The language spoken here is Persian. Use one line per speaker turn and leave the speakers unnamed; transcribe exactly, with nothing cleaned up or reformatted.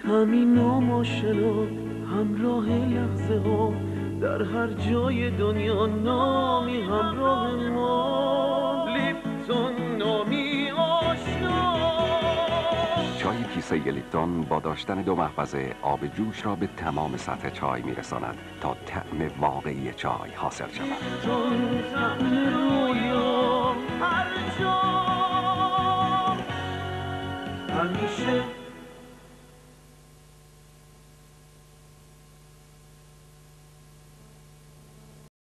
همین نام آشنا همراه لحظه ها، در هر جای دنیا نامی همراه ما. لیپتون نامی آشنا.
چای کیسه لیپتون با داشتن دو محفظه آب جوش را به تمام سطح چای میرساند تا طعم واقعی چای حاصل شود.
لیپتون طعم روی